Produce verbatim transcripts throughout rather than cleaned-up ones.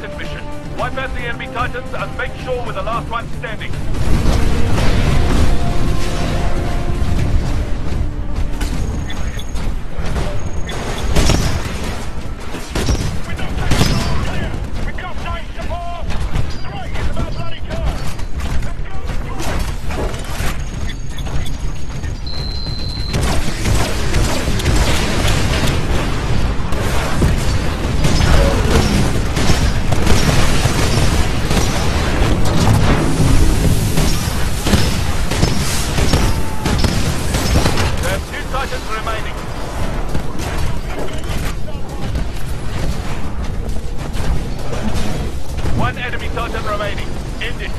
Titan mission. Wipe out the enemy Titans and make sure we're the last one standing. One enemy Titan remaining. End it.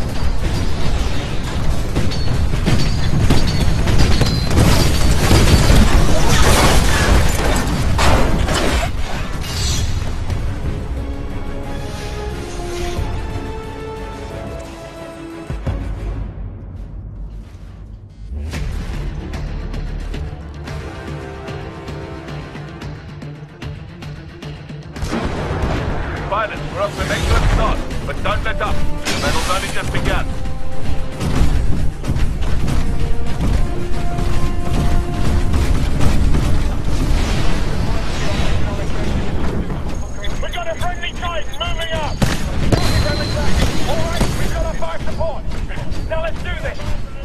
Pilots, we're off to an excellent start, but don't let up. The battle's only just begun. We got a friendly Titan moving up! Alright, we've got our fire support! Now let's do this!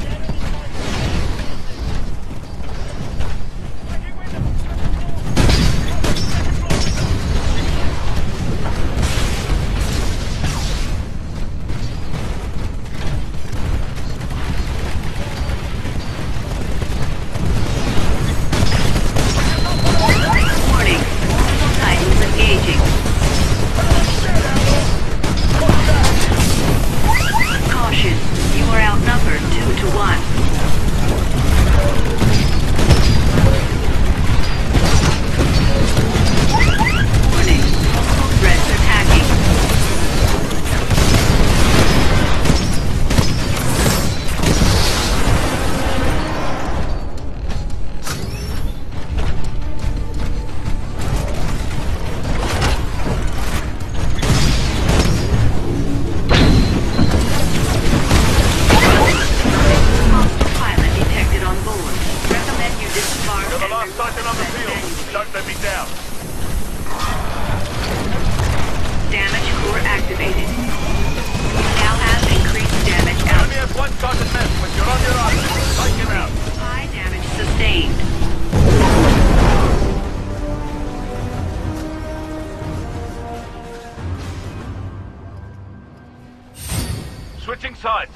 Don't let me down. Damage core activated. Now has increased damage out. Only has one Titan left, but you're on your own. Take him out. High damage sustained. Switching sides.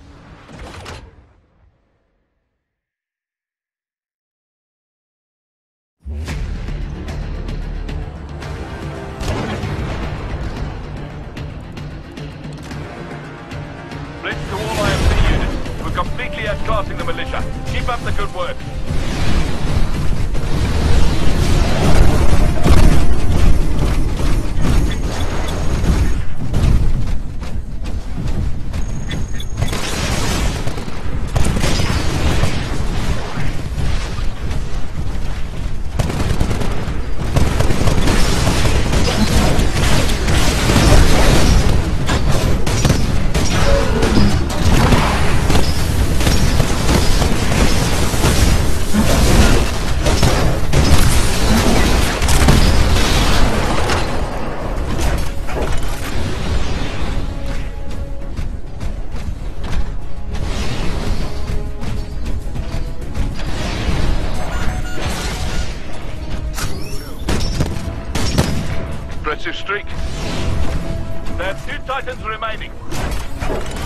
Blitz to all I M C units. We're completely outclassing the militia. Keep up the good work. Impressive streak. There are two Titans remaining.